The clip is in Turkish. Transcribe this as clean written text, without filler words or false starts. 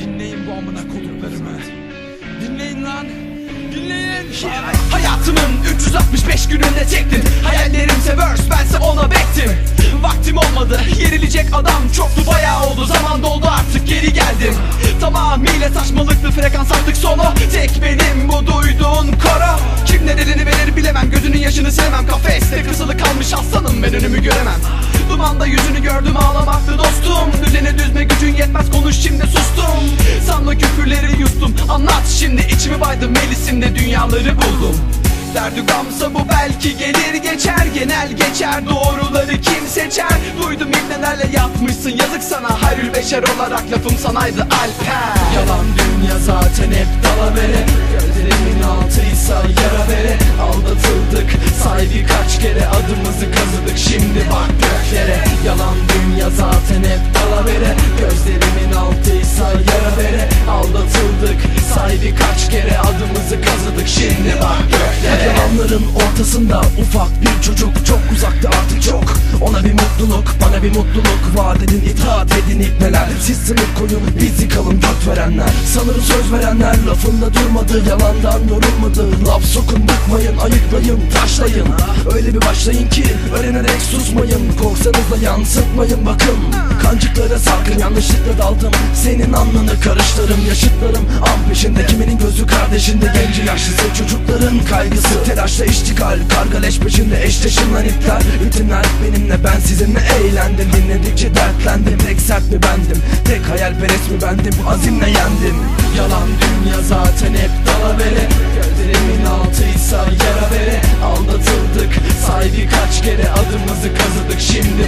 Dinleyin bu amına koduklarımı. Dinleyin lan. Dinleyin. Hayatımın 365 gününde çektim. Hayallerimse verse, bense ona bektim. Vaktim olmadı, yerilecek adam çoktu, bayağı oldu, zaman doldu, artık geri geldim. Tamamıyla saçmalıklı frekans attık solo. Tek benim bu duyduğun koro. Kim ne dediğini verir bilemem, gözünün yaşını sevmem. Kafeste kısılı kalmış aslanım, ben önümü göremem. Dumanda yüzünü gördüm, ağlamaktı dostum. Düzeni düzme gücün yetmez, konuş şimdi, sustum. Sanma küfürleri yuttum, anlat şimdi. İçimi baydım, Melis'imde dünyaları buldum. Derdi gamsa bu belki gelir geçer. Genel geçer, doğruları kim seçer? Duydum ibnelerle yatmışsın, yazık sana. Hayrül beşer olarak lafım sanaydı Alper. Yalan dünya zaten hep dalavere. Gözlerimin altıysa yara vere. Aldatıldık say birkaç kere, adımızı kazıdık şimdi bak göklere. Yalan dünya zaten hep dalavere. Gözlerimin altıysa yara vere. Aldatıldık say birkaç kere, adımızı kazıdık şimdi bak göklere. Yalanların ortasında ufak bir çocuk, çok uzakta artık çok. Ona bir mutluluk, bana bir mutluluk vaat edin, itaat edin ibneler. Siz sınır koyun, biz yıkalım gök verenler. Sanırım söz verenler lafında durmadı, yalandan yorulmadı. Laf sokun, bıkmayın, ayıklayın, taşlayın. Öyle bir başlayın ki öğrenerek susmayın. Korksanız da yansıtmayın bakın. Kancıklara sarkın, yanlışlıkla daldım. Senin alnını karıştırırım, yaşıtlarım an peşinde. Kiminin gözü kardeşinde, genci yaşlısı, çocukların kaygısı. Telaşla iştigal, karga leş peşinde, eşleşin lan ipler. Ritimler benimle, ben sizinle eğlendim. Dinledikçe dertlendim, tek sert mi bendim? Tek hayalperest mi bendim? Azimle yendim. Yalan dünya zaten hep dalavere. Gözlerimin altıysa yara vere. Aldatıldık say birkaç kere, adımızı kazıdık şimdi